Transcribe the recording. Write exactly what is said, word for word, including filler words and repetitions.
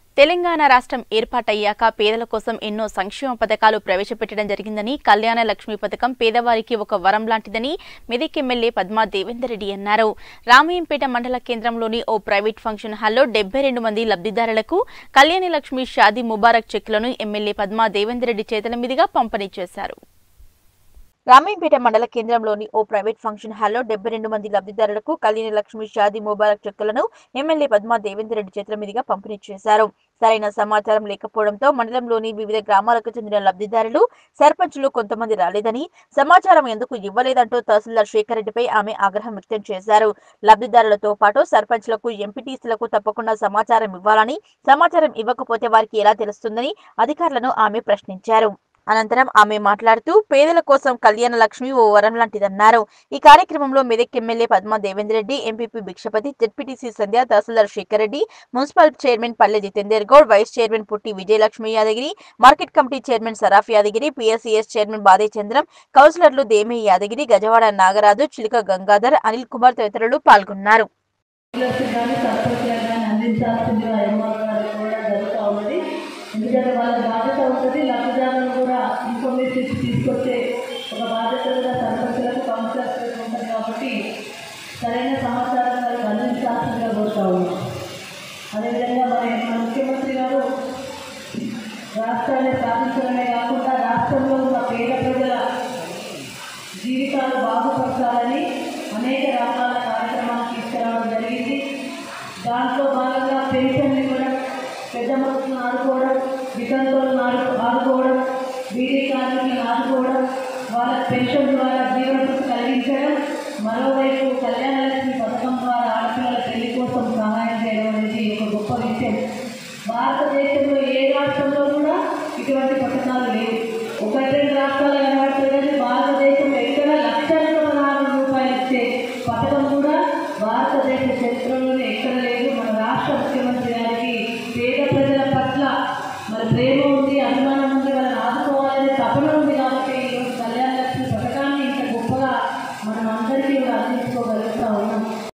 తెలంగాణ రాష్ట్రం ఏర్పాటయ్యాక పేదల కోసం ఎన్నో సంక్షేమ పథకాలు ప్రవేశపెట్టడం జరిగిందని, కళ్యాణ లక్ష్మి పథకం పేదవారికి ఒక వరం లాంటిదని మెదక్ ఎమ్మెల్యే పద్మా దేవేందర్ రెడ్డి అన్నారు. రామయ్యంపేట మండల కేంద్రంలోని ఓ ప్రైవేట్ ఫంక్షన్ హాల్లో డెబ్బై రెండు మంది లబ్ధిదారులకు కళ్యాణ లక్ష్మి షాదీ ముబారక్ చెక్కులను ఎమ్మెల్యే పద్మా దేవేందర్ రెడ్డి చేతుల మీదుగా పంపిణీ చేశారు. రామయ్యంపేట మండల కేంద్రంలోని ఓ ప్రైవేట్ ఫంక్షన్ హాల్లో డెబ్బై రెండు మంది లబ్ధిదారులకు కళ్యాణ లక్ష్మి షాదీ ముబారక్ చెక్కులను ఎమ్మెల్యే పద్మా దేవేందర్ రెడ్డి చేతుల మీదుగా పంపిణీ చేశారు. సరైన సమాచారం లేకపోవడంతో మండలంలోని వివిధ గ్రామాలకు చెందిన లబ్ధిదారులు, సర్పంచులు కొంతమంది రాలేదని, సమాచారం ఎందుకు ఇవ్వలేదంటూ తహసీల్దార్ శేఖర్ రెడ్డిపై ఆమె ఆగ్రహం వ్యక్తం చేశారు. లబ్ధిదారులతో పాటు సర్పంచ్లకు, ఎంపీటీసీలకు తప్పకుండా సమాచారం ఇవ్వాలని, సమాచారం ఇవ్వకపోతే వారికి ఎలా తెలుస్తుందని అధికారులను ఆమె ప్రశ్నించారు. అనంతరం ఆమె మాట్లాడుతూ పేదల కోసం కళ్యాణ లక్ష్మి ఓ వరం లాంటిదన్నారు. ఈ కార్యక్రమంలో Medak MLA Padma Devender Reddy, MPP Bhikshapathi, ZPTC Sandhya, tahsildar Shekar Reddy, municipal chairman Palle Jitender Goud, vice chairman Putti Vijayalakshmi Yadagiri, market committee chairman Saraf Yadagiri, PSCS chairman Bade Chandram, కౌన్సిలర్లు దేమే యాదగిరి, గజవాడ నాగరాజు, చిలుక గంగాధర్, అనిల్ కుమార్ తదితరులు పాల్గొన్నారు. ఎందుకంటే వాళ్ళ బాధ్యత ఉంటుంది. లబ్ధిదారులను కూడా ఇన్ఫర్మేషన్ తీసుకొచ్చే ఒక బాధ్యత కూడా సర్పంచులకు, కౌన్సిలర్స్లకు ఉంటుంది. కాబట్టి సరైన సమాచారం వారికి అందించాల్సిందిగా కోరుతా ఉన్నాం. అదేవిధంగా మరి మన ముఖ్యమంత్రి గారు రాష్ట్రాన్ని సాధించడమే కాకుండా రాష్ట్రంలో ఉన్న పేద ప్రజల జీవితాలు బాగుపరచాలని అనేక రకాల కార్యక్రమాలు తీసుకురావడం జరిగింది. దాంట్లో భాగంగా పెన్షన్లు కూడా పెద్ద మనుషులను ఆడుకోవడం, వితంతువులను ఆడు ఆడుకోవడం బీడీ కార్మికులను ఆడుకోవడం, వాళ్ళ పెన్షన్ ద్వారా జీవనభృతి కలిగించడం, మరోవైపు కళ్యాణ లక్ష్మి పథకం ద్వారా ఆడపిల్లల పెళ్లి కోసం సహాయం చేయడం అనేది ఒక గొప్ప విషయం. భారతదేశంలో